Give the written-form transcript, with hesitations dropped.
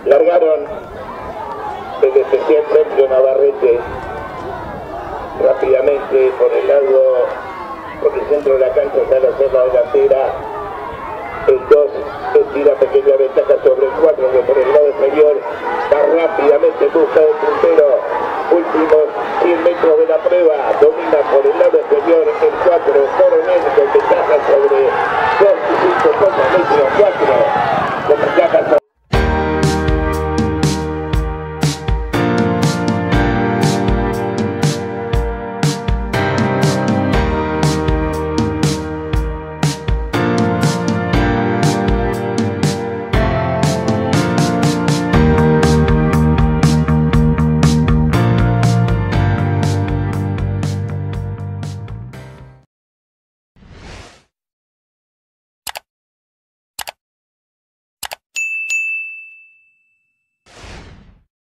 Largaron el especial Sergio Navarrete rápidamente por el lado, por el centro de la cancha, está la zona delantera. El 2 estira pequeña ventaja sobre el 4, que por el lado inferior va rápidamente en busca del puntero. Últimos 100 metros de la prueba, domina por el lado